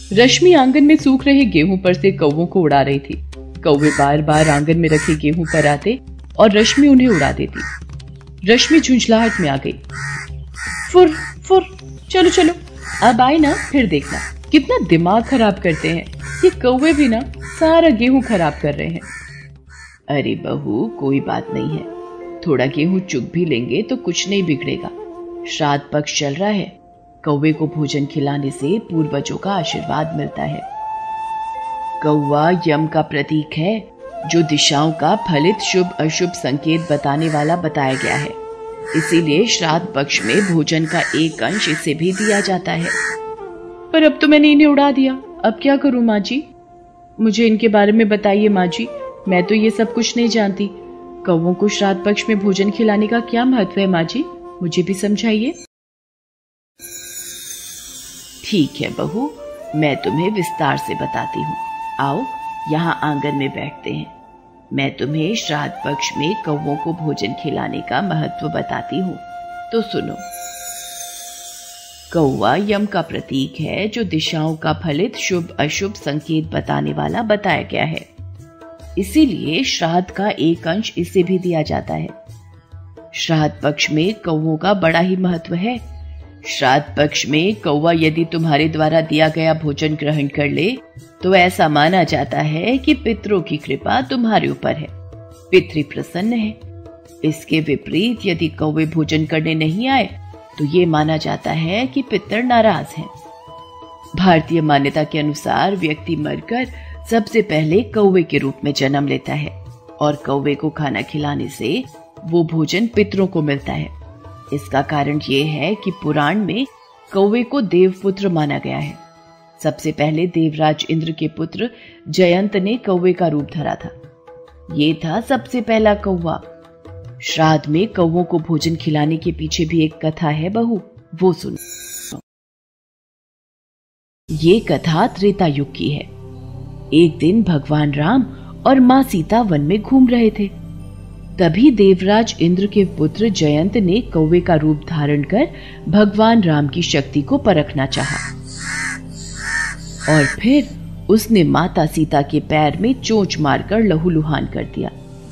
रश्मि आंगन में सूख रहे गेहूं पर से कौवों को उड़ा रही थी। कौवे बार बार आंगन में रखे गेहूं पर आते और रश्मि उन्हें उड़ा देती। रश्मि झुंझलाहट में आ गई। फुर फुर, चलो चलो, अब आए ना, फिर देखना कितना दिमाग खराब करते हैं। ये कौवे भी ना सारा गेहूं खराब कर रहे हैं। अरे बहू, कोई बात नहीं है, थोड़ा गेहूं चुग भी लेंगे तो कुछ नहीं बिगड़ेगा। श्राद्ध पक्ष चल रहा है, कौवे को भोजन खिलाने से पूर्वजों का आशीर्वाद मिलता है। कौवा यम का प्रतीक है, जो दिशाओं का फलित शुभ अशुभ संकेत बताने वाला बताया गया है। इसीलिए श्राद्ध पक्ष में भोजन का एक अंश इसे भी दिया जाता है। पर अब तो मैंने इन्हें उड़ा दिया, अब क्या करूं माँ जी? मुझे इनके बारे में बताइए माँ जी, मैं तो ये सब कुछ नहीं जानती। कौवों को श्राद्ध पक्ष में भोजन खिलाने का क्या महत्व है माँ जी, मुझे भी समझाइए। ठीक है बहू, मैं तुम्हें विस्तार से बताती हूँ। आओ यहाँ आंगन में बैठते हैं। मैं तुम्हें श्राद्ध पक्ष में कौवों को भोजन खिलाने का महत्व बताती हूँ, तो सुनो। कौवा यम का प्रतीक है, जो दिशाओं का फलित शुभ अशुभ संकेत बताने वाला बताया गया है। इसीलिए श्राद्ध का एक अंश इसे भी दिया जाता है। श्राद्ध पक्ष में कौवों का बड़ा ही महत्व है। श्राद्ध पक्ष में कौवा यदि तुम्हारे द्वारा दिया गया भोजन ग्रहण कर ले तो ऐसा माना जाता है कि पितरों की कृपा तुम्हारे ऊपर है, पितृ प्रसन्न है। इसके विपरीत यदि कौवे भोजन करने नहीं आए तो ये माना जाता है कि पितर नाराज हैं। भारतीय मान्यता के अनुसार व्यक्ति मरकर सबसे पहले कौवे के रूप में जन्म लेता है और कौवे को खाना खिलाने से वो भोजन पितरों को मिलता है। इसका कारण ये है कि पुराण में कौवे को देवपुत्र माना गया है। सबसे पहले देवराज इंद्र के पुत्र जयंत ने कौवे का रूप धरा था। ये था सबसे पहला कौवा। श्राद्ध में कौवों को भोजन खिलाने के पीछे भी एक कथा है बहू, वो सुनो। ये कथा त्रेता युग की है। एक दिन भगवान राम और माँ सीता वन में घूम रहे थे। तभी देवराज इंद्र के पुत्र जयंत ने कौवे का रूप धारण कर भगवान राम की शक्ति को परखना चाहा और फिर उसने माता सीता के पैर में चोंच मारकर लहूलुहान कर दिया।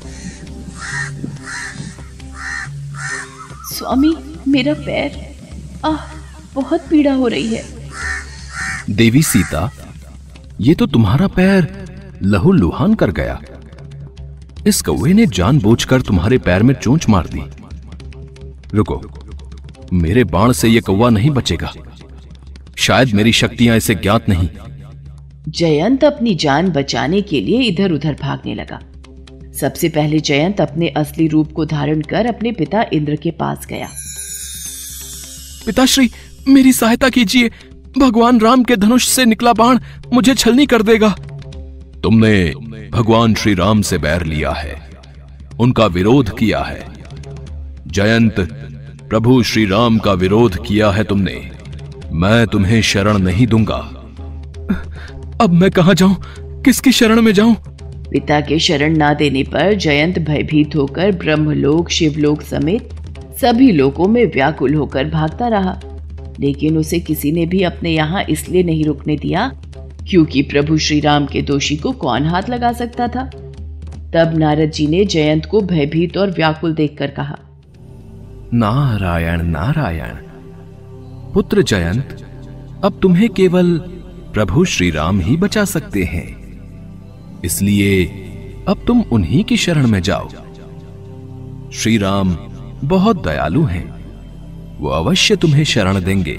स्वामी, मेरा पैर, बहुत पीड़ा हो रही है। देवी सीता, ये तो तुम्हारा पैर लहूलुहान कर गया। इस कौवे ने जानबूझकर तुम्हारे पैर में चोंच मार दी। रुको, मेरे बाण से यह कौवा नहीं बचेगा। शायद मेरी शक्तियां इसे ज्ञात नहीं। जयंत अपनी जान बचाने के लिए इधर उधर भागने लगा। सबसे पहले जयंत अपने असली रूप को धारण कर अपने पिता इंद्र के पास गया। पिताश्री, मेरी सहायता कीजिए। भगवान राम के धनुष से निकला बाण मुझे छलनी कर देगा। तुमने भगवान श्री राम से बैर लिया है, उनका विरोध किया है। जयंत, प्रभु श्री राम का विरोध किया है तुमने। मैं तुम्हें शरण नहीं दूंगा। अब मैं कहां जाऊं, किसकी शरण में जाऊं? पिता के शरण ना देने पर जयंत भयभीत होकर ब्रह्मलोक, शिवलोक समेत सभी लोकों में व्याकुल होकर भागता रहा। लेकिन उसे किसी ने भी अपने यहाँ इसलिए नहीं रुकने दिया क्योंकि प्रभु श्री राम के दोषी को कौन हाथ लगा सकता था। तब नारद जी ने जयंत को भयभीत और व्याकुल देखकर कहा, नारायण नारायण। पुत्र जयंत, अब तुम्हें केवल प्रभु श्री राम ही बचा सकते हैं, इसलिए अब तुम उन्हीं की शरण में जाओ। श्री राम बहुत दयालु हैं, वो अवश्य तुम्हें शरण देंगे।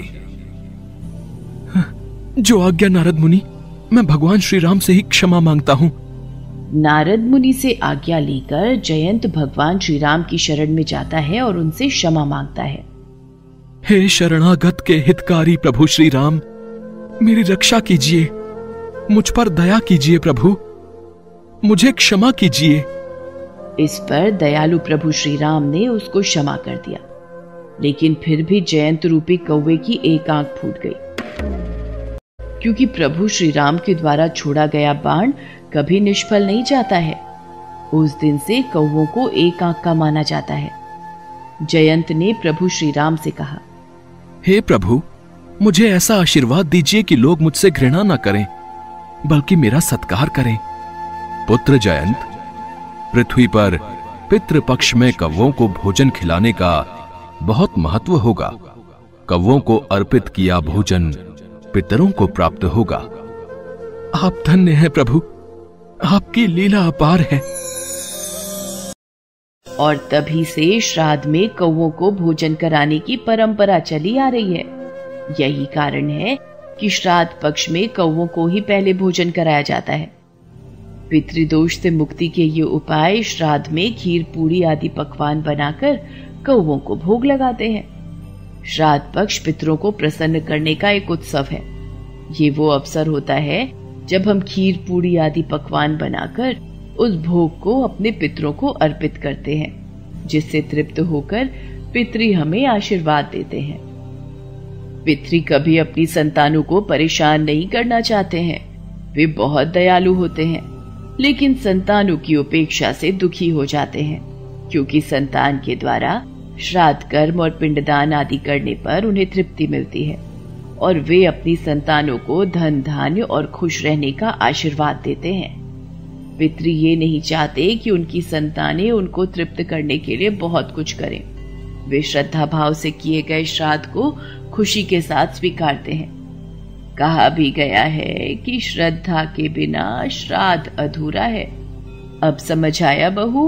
जो आज्ञा नारद मुनि, मैं भगवान श्री राम से ही क्षमा मांगता हूं। नारद मुनि से आज्ञा लेकर जयंत भगवान श्री राम की शरण में जाता है और उनसे क्षमा मांगता है। हे शरणागत के हितकारी प्रभु श्री राम, मेरी रक्षा कीजिए, मुझ पर दया कीजिए प्रभु, मुझे क्षमा कीजिए। इस पर दयालु प्रभु श्री राम ने उसको क्षमा कर दिया। लेकिन फिर भी जयंत रूपी कौवे की एक आंख फूट गई, क्योंकि प्रभु श्री राम के द्वारा छोड़ा गया बाण कभी निष्फल नहीं जाता है। उस दिन से कौवों को एक आंख का माना जाता है। जयंत ने प्रभु श्री राम से कहा, हे प्रभु, मुझे ऐसा आशीर्वाद दीजिए कि लोग मुझसे घृणा न करें, बल्कि मेरा सत्कार करें। पुत्र जयंत, पृथ्वी पर पितृपक्ष में कौवों को भोजन खिलाने का बहुत महत्व होगा। कौवों को अर्पित किया भोजन पितरों को प्राप्त होगा। आप धन्य हैं प्रभु, आपकी लीला अपार है। और तभी से श्राद्ध में कौवों को भोजन कराने की परंपरा चली आ रही है। यही कारण है कि श्राद्ध पक्ष में कौवों को ही पहले भोजन कराया जाता है। पितृदोष से मुक्ति के ये उपाय श्राद्ध में खीर पूरी आदि पकवान बनाकर कौवों को भोग लगाते हैं। श्राद्ध पक्ष पितरों को प्रसन्न करने का एक उत्सव है। ये वो अवसर होता है जब हम खीर पूरी आदि पकवान बनाकर उस भोग को अपने पितरों को अर्पित करते हैं, जिससे तृप्त होकर पितृ हमें आशीर्वाद देते हैं। पितृ कभी अपनी संतानों को परेशान नहीं करना चाहते हैं। वे बहुत दयालु होते हैं, लेकिन संतानों की उपेक्षा से दुखी हो जाते हैं, क्योंकि संतान के द्वारा श्राद्ध कर्म और पिंडदान आदि करने पर उन्हें तृप्ति मिलती है और वे अपनी संतानों को धन धान्य और खुश रहने का आशीर्वाद देते हैं। पितृ ये नहीं चाहते कि उनकी संतानें उनको तृप्त करने के लिए बहुत कुछ करें। वे श्रद्धा भाव से किए गए श्राद्ध को खुशी के साथ स्वीकारते हैं। कहा भी गया है कि श्रद्धा के बिना श्राद्ध अधूरा है। अब समझ आया बहू?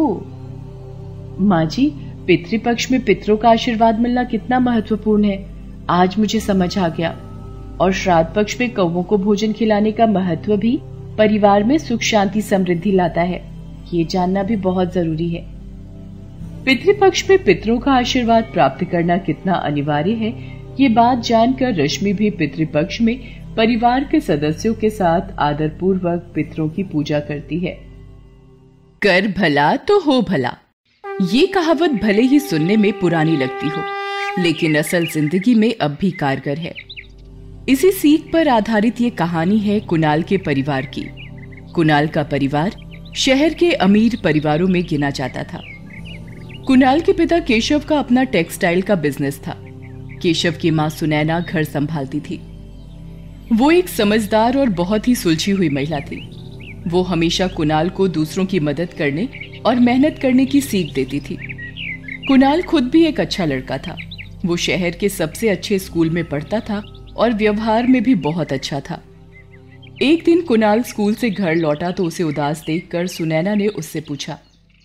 माँ जी, पितृपक्ष में पितरों का आशीर्वाद मिलना कितना महत्वपूर्ण है, आज मुझे समझ आ गया। और श्राद्ध पक्ष में कौवों को भोजन खिलाने का महत्व भी परिवार में सुख शांति समृद्धि लाता है, ये जानना भी बहुत जरूरी है। पितृपक्ष में पितरों का आशीर्वाद प्राप्त करना कितना अनिवार्य है, ये बात जानकर रश्मि भी पितृपक्ष में परिवार के सदस्यों के साथ आदर पूर्वक पितरों की पूजा करती है। कर भला तो हो भला, ये कहावत भले ही सुनने में पुरानी लगती हो, लेकिन असल जिंदगी में अब भी कारगर है। इसी सीख पर आधारित ये कहानी है कुणाल के परिवार की। कुणाल का परिवार शहर के अमीर परिवारों में गिना जाता था। कुणाल के पिता केशव का अपना टेक्सटाइल का बिजनेस था। केशव की मां सुनैना घर संभालती थी। वो एक समझदार और बहुत ही सुलझी हुई महिला थी। वो हमेशा कुणाल को दूसरों की मदद करने और मेहनत करने की सीख देती थी। कुणाल खुद भी एक अच्छा लड़का था। वो शहर के सबसे अच्छे स्कूल में पढ़ता था और व्यवहार में भी बहुत अच्छा था। एक दिन कुणाल स्कूल से घर लौटा तो उसे उदास देखकर सुनैना ने उससे पूछा,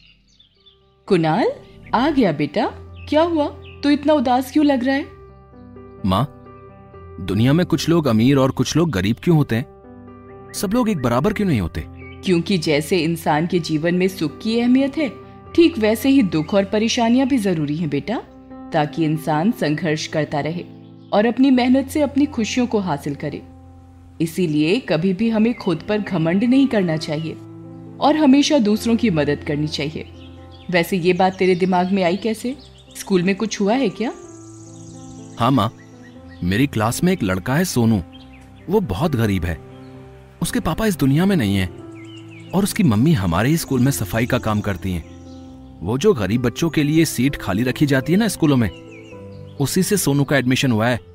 कुणाल आ गया बेटा, क्या हुआ, तू इतना उदास क्यों लग रहा है? माँ, दुनिया में कुछ लोग अमीर और कुछ लोग गरीब क्यों होते हैं? सब लोग एक बराबर क्यों नहीं होते? क्योंकि जैसे इंसान के जीवन में सुख की अहमियत है, ठीक वैसे ही दुख और परेशानियां भी जरूरी हैं बेटा, ताकि इंसान संघर्ष करता रहे और अपनी मेहनत से अपनी खुशियों को हासिल करे। इसीलिए कभी भी हमें खुद पर घमंड नहीं करना चाहिए और हमेशा दूसरों की मदद करनी चाहिए। वैसे ये बात तेरे दिमाग में आई कैसे? स्कूल में कुछ हुआ है क्या? हाँ माँ, मेरी क्लास में एक लड़का है सोनू। वो बहुत गरीब है। उसके पापा इस दुनिया में नहीं है और उसकी मम्मी हमारे ही स्कूल में सफाई का काम करती हैं। वो जो गरीब बच्चों के लिए सीट खाली रखी जाती है ना स्कूलों में, उसी से सोनू का एडमिशन हुआ है।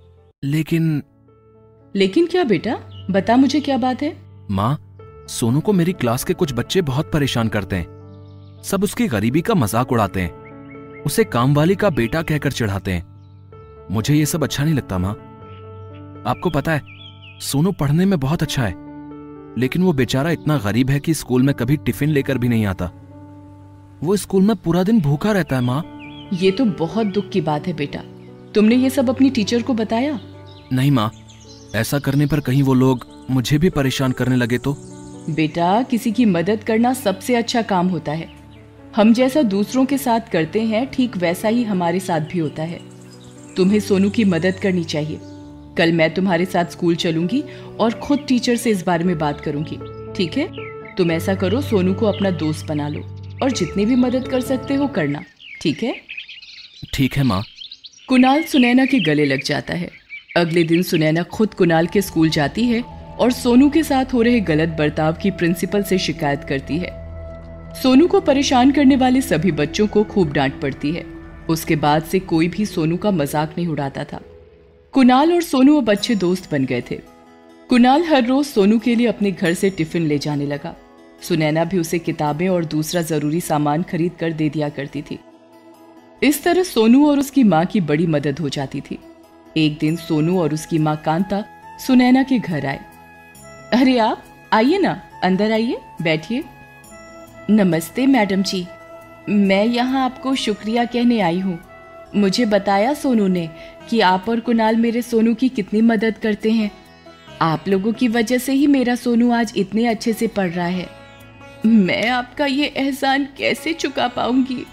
लेकिन क्या बेटा, बता मुझे, क्या बात है? माँ, सोनू को मेरी क्लास के कुछ बच्चे बहुत परेशान करते हैं। सब उसकी गरीबी का मजाक उड़ाते हैं, उसे कामवाली का बेटा कहकर चिढ़ाते हैं। मुझे ये सब अच्छा नहीं लगता माँ। आपको पता है, सोनू पढ़ने में बहुत अच्छा है, लेकिन वो बेचारा इतना गरीब है कि स्कूल में कभी टिफिन लेकर भी नहीं आता। वो स्कूल में पूरा दिन भूखा रहता है माँ। ये तो बहुत दुख की बात है बेटा। तुमने ये सब अपनी टीचर को बताया? नहीं माँ, ऐसा करने पर कहीं वो लोग मुझे भी परेशान करने लगे तो? बेटा, किसी की मदद करना सबसे अच्छा काम होता है। हम जैसा दूसरों के साथ करते हैं, ठीक वैसा ही हमारे साथ भी होता है। तुम्हें सोनू की मदद करनी चाहिए। कल मैं तुम्हारे साथ स्कूल चलूंगी और खुद टीचर से इस बारे में बात करूंगी, ठीक है? तुम ऐसा करो, सोनू को अपना दोस्त बना लो और जितनी भी मदद कर सकते हो करना, ठीक है? ठीक है माँ। कुणाल सुनैना के गले लग जाता है। अगले दिन सुनैना खुद कुणाल के स्कूल जाती है और सोनू के साथ हो रहे गलत बर्ताव की प्रिंसिपल से शिकायत करती है। सोनू को परेशान करने वाले सभी बच्चों को खूब डांट पड़ती है। उसके बाद से कोई भी सोनू का मजाक नहीं उड़ाता था। कुणाल और सोनू अब अच्छे दोस्त बन गए थे। कुणाल हर रोज सोनू के लिए अपने घर से टिफिन ले जाने लगा। सुनैना भी उसे किताबें और दूसरा जरूरी सामान खरीद कर दे दिया करती थी। इस तरह सोनू और उसकी माँ की बड़ी मदद हो जाती थी। एक दिन सोनू और उसकी माँ कांता सुनैना के घर आए। अरे आप आइए ना, अंदर आइए, बैठिए। नमस्ते मैडम जी, मैं यहाँ आपको शुक्रिया कहने आई हूँ। मुझे बताया सोनू ने कि आप और कुणाल मेरे सोनू की कितनी मदद करते हैं। आप लोगों की वजह से ही मेरा सोनू आज इतने अच्छे से पढ़ रहा है। मैं आपका ये एहसान कैसे चुका पाऊंगी।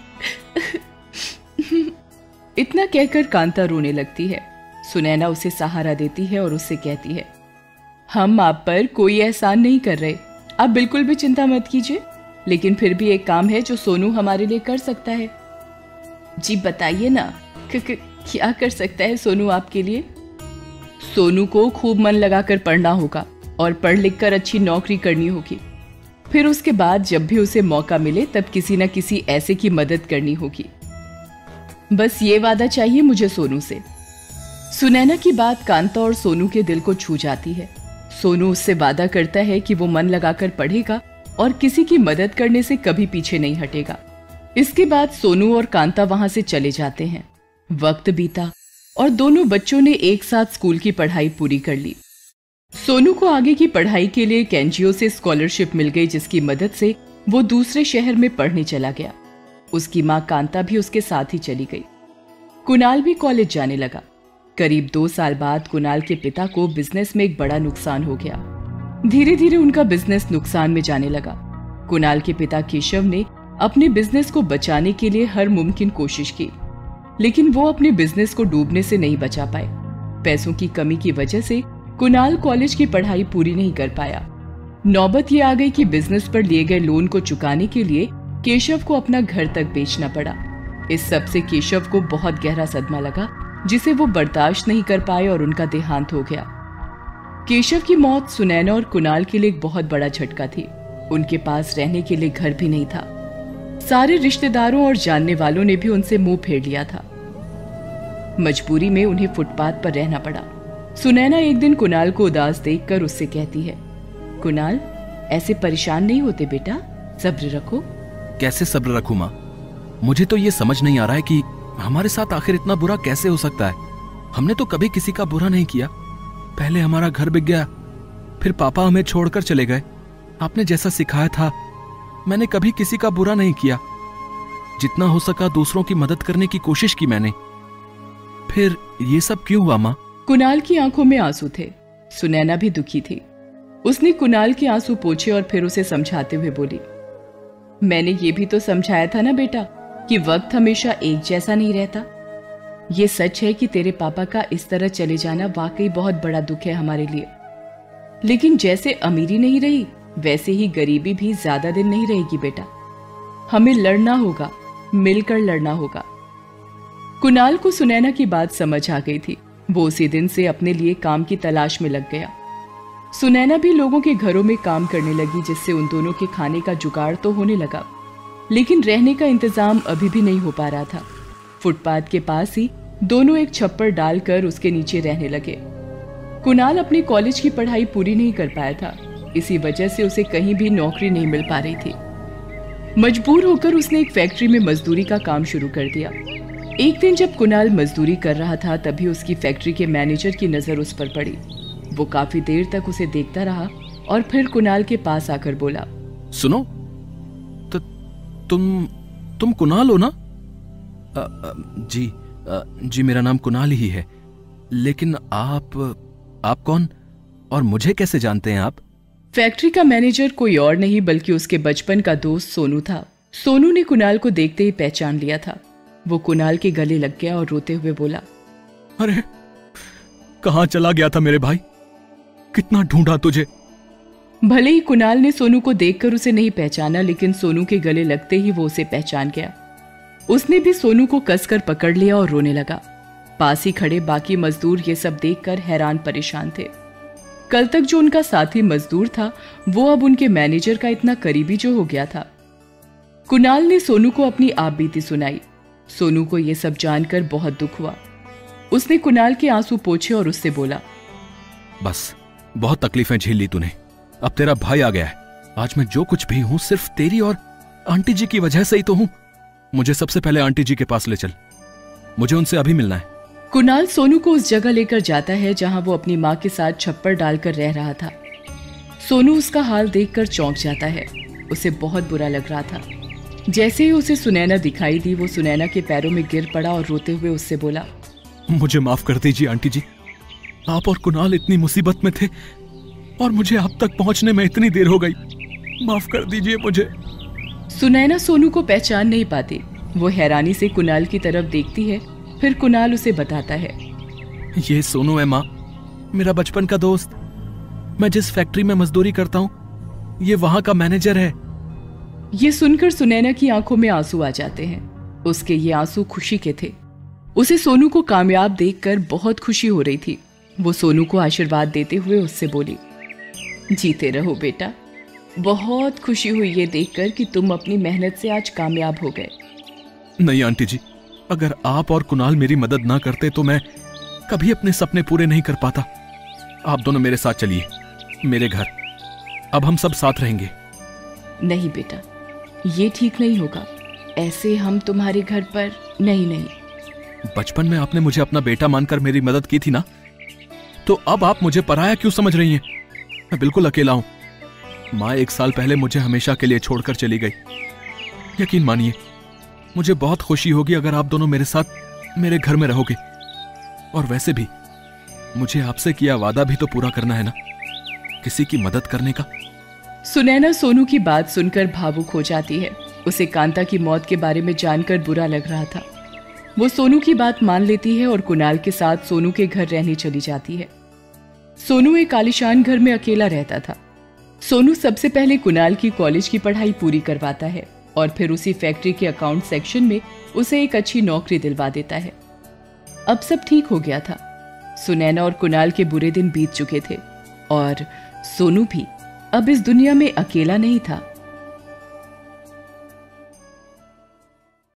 इतना कहकर कांता रोने लगती है। सुनैना उसे सहारा देती है और उससे कहती है, हम आप पर कोई एहसान नहीं कर रहे, आप बिल्कुल भी चिंता मत कीजिए, लेकिन फिर भी एक काम है जो सोनू हमारे लिए कर सकता है। जी बताइए ना, क्या कर सकता है सोनू आपके लिए? सोनू को खूब मन लगाकर पढ़ना होगा और पढ़ लिख कर अच्छी नौकरी करनी होगी। फिर उसके बाद जब भी उसे मौका मिले तब किसी न किसी ऐसे की मदद करनी होगी। बस ये वादा चाहिए मुझे सोनू से। सुनैना की बात कांता और सोनू के दिल को छू जाती है। सोनू उससे वादा करता है कि वो मन लगाकर पढ़ेगा और किसी की मदद करने से कभी पीछे नहीं हटेगा। इसके बाद सोनू और कांता वहां से चले जाते हैं। वक्त बीता और दोनों बच्चों ने एक साथ स्कूल की पढ़ाई पूरी कर ली। सोनू को आगे की पढ़ाई के लिए एक एनजीओ से स्कॉलरशिप मिल गई, जिसकी मदद से वो दूसरे शहर में पढ़ने चला गया। उसकी माँ कांता भी उसके साथ ही चली गई। कुणाल भी कॉलेज जाने लगा। करीब 2 साल बाद कुणाल के पिता को बिजनेस में एक बड़ा नुकसान हो गया। धीरे धीरे उनका बिजनेस नुकसान में जाने लगा। कुणाल के पिता केशव ने अपने बिजनेस को बचाने के लिए हर मुमकिन कोशिश की, लेकिन वो अपने बिजनेस को डूबने से नहीं बचा पाए। पैसों की कमी की वजह से कुणाल कॉलेज की पढ़ाई पूरी नहीं कर पाया। नौबत ये आ गई कि बिजनेस पर लिए गए लोन को चुकाने के लिए केशव को अपना घर तक बेचना पड़ा। इस सब से केशव को बहुत गहरा सदमा लगा, जिसे वो बर्दाश्त नहीं कर पाए और उनका देहांत हो गया। केशव की मौत सुनैना और कुणाल के लिए एक बहुत बड़ा झटका थी। उनके पास रहने के लिए घर भी नहीं था। सारे रिश्तेदारों और जानने वालों ने भी उनसे मुंह फेर लिया था। मजबूरी में उन्हें फुटपाथ पर रहना पड़ा। सुनैना एक दिन कुणाल को उदास देखकर उससे कहती है, कुणाल ऐसे परेशान नहीं होते बेटा, सब्र रखो। कैसे सब्र रखूं माँ? मुझे तो ये समझ नहीं आ रहा है कि हमारे साथ आखिर इतना बुरा कैसे हो सकता है। हमने तो कभी किसी का बुरा नहीं किया। पहले हमारा घर बिक गया, फिर पापा हमें छोड़कर चले गए। आपने जैसा सिखाया था मैंने कभी किसी का बुरा नहीं किया। जितना हो सका दूसरों की मदद करने की कोशिश की मैंने। फिर ये सब क्यों हुआ माँ? कुणाल की आंखों में आंसू थे। सुनैना भी दुखी थी। उसने कुणाल के आंसू पोंछे और फिर उसे समझाते हुए बोली, मैंने ये भी तो समझाया था ना बेटा कि वक्त हमेशा एक जैसा नहीं रहता। ये सच है कि तेरे पापा का इस तरह चले जाना वाकई बहुत बड़ा दुख है हमारे लिए, लेकिन जैसे अमीरी नहीं रही वैसे ही गरीबी भी ज्यादा दिन नहीं रहेगी बेटा। हमें लड़ना होगा, मिलकर लड़ना होगा। कुणाल को सुनैना की बात समझ आ गई थी। वो उसी दिन से अपने लिए काम की तलाश में लग गया। सुनैना भी लोगों के घरों में काम करने लगी, जिससे उन दोनों के खाने का जुगाड़ तो होने लगा, लेकिन रहने का इंतजाम अभी भी नहीं हो पा रहा था। फुटपाथ के पास ही दोनों एक छप्पर डालकर उसके नीचे रहने लगे। कुणाल अपने कॉलेज की पढ़ाई पूरी नहीं कर पाया था, इसी वजह से उसे कहीं भी नौकरी नहीं मिल पा रही थी। मजबूर होकर उसने एक फैक्ट्री में मजदूरी का काम शुरू कर दिया। एक दिन जब कुणाल मजदूरी कर रहा था तभी उसकी फैक्ट्री के मैनेजर की नजर उस पर पड़ी। वो काफी देर तक उसे देखता रहा और फिर कुणाल के पास आकर बोला, सुनो, तुम कुणाल हो ना? जी मेरा नाम कुणाल ही है, लेकिन आप कौन और मुझे कैसे जानते हैं आप? फैक्ट्री का मैनेजर कोई और नहीं बल्कि उसके बचपन का दोस्त सोनू था। सोनू ने कुणाल को देखते ही पहचान लिया था। वो कुणाल के गले लग गया और रोते हुए बोला, अरे कहां चला गया था मेरे भाई? कितना ढूंढा तुझे। भले ही कुणाल ने सोनू को देखकर उसे नहीं पहचाना, लेकिन सोनू के गले लगते ही वो उसे पहचान गया। उसने भी सोनू को कसकर पकड़ लिया और रोने लगा। पास ही खड़े बाकी मजदूर ये सब देखकर हैरान परेशान थे। कल तक जो उनका साथी मजदूर था वो अब उनके मैनेजर का इतना करीबी जो हो गया था। कुणाल ने सोनू को अपनी आप बीती सुनाई। सोनू को यह सब जानकर बहुत दुख हुआ। उसने कुणाल के आंसू पोंछे और उससे बोला, बस बहुत तकलीफें झेल ली तूने, अब तेरा भाई आ गया है। आज मैं जो कुछ भी हूं सिर्फ तेरी और आंटी जी की वजह से ही तो हूं। मुझे सबसे पहले आंटी जी के पास ले चल, मुझे उनसे अभी मिलना है। कुणाल सोनू को उस जगह लेकर जाता है जहां वो अपनी माँ के साथ छप्पर डालकर रह रहा था। सोनू उसका हाल देखकर चौंक जाता है। उसे बहुत बुरा लग रहा था। जैसे ही उसे सुनैना दिखाई दी, वो सुनैना के पैरों में गिर पड़ा और रोते हुए उससे बोला, मुझे माफ कर दीजिए आंटी जी, आप और कुणाल इतनी मुसीबत में थे और मुझे आप तक पहुंचने में इतनी देर हो गई, माफ कर दीजिए मुझे। सुनैना सोनू को पहचान नहीं पाती। वो हैरानी से कुणाल की तरफ देखती है, फिर कुणाल उसे बताता है, ये सोनू है माँ, मेरा बचपन का दोस्त। मैं जिस फैक्ट्री में मजदूरी करता हूँ ये वहां का मैनेजर है। ये सुनकर सुनैना की आंखों में आंसू आ जाते हैं। उसके ये आंसू खुशी के थे। उसे सोनू को कामयाब देखकर बहुत खुशी हो रही थी। वो सोनू को आशीर्वाद देते हुए उससे बोली, जीते रहो बेटा, बहुत खुशी हुई ये देखकर कि तुम अपनी मेहनत से आज कामयाब हो गए। नहीं आंटी जी, अगर आप और कुणाल मेरी मदद ना करते तो मैं कभी अपने सपने पूरे नहीं कर पाता। आप दोनों मेरे साथ चलिए मेरे घर, अब हम सब साथ रहेंगे। नहीं बेटा, ये ठीक नहीं होगा। ऐसे हम तुम्हारे घर पर नहीं। बचपन में आपने मुझे अपना बेटा मानकर मेरी मदद की थी ना, तो अब आप मुझे पराया क्यों समझ रही हैं? मैं बिल्कुल अकेला हूं। माँ 1 साल पहले मुझे हमेशा के लिए छोड़कर चली गई। यकीन मानिए, मुझे बहुत खुशी होगी अगर आप दोनों मेरे साथ मेरे घर में रहोगे। और वैसे भी मुझे आपसे किया वादा भी तो पूरा करना है ना, किसी की मदद करने का। सुनैना सोनू की बात सुनकर भावुक हो जाती है। उसे कांता की मौत के बारे में जानकर बुरा लग रहा था। वो सोनू की बात मान लेती है और कुणाल के साथ सोनू के घर रहने चली जाती है। सोनू एक आलीशान घर में अकेला रहता था। सोनू सबसे पहले कुणाल की कॉलेज की पढ़ाई पूरी करवाता है और फिर उसी फैक्ट्री के अकाउंट सेक्शन में उसे एक अच्छी नौकरी दिलवा देता है। अब सब ठीक हो गया था। सुनैना और कुणाल के बुरे दिन बीत चुके थे और सोनू भी अब इस दुनिया में अकेला नहीं था।